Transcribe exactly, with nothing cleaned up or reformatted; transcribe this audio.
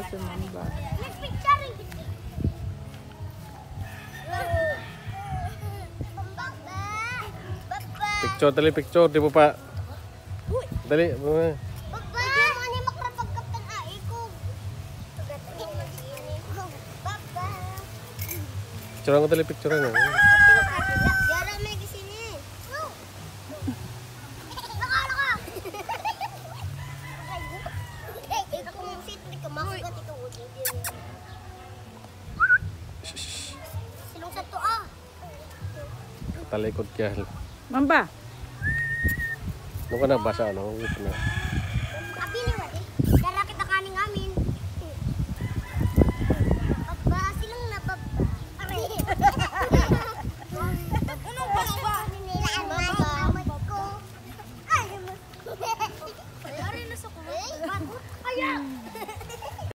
daw si Mamba. Picture, dali picture. Di mo pa. Dali. Picture ko dali picture na. Talikod kaya. Mamba. Ano ka na basa ano?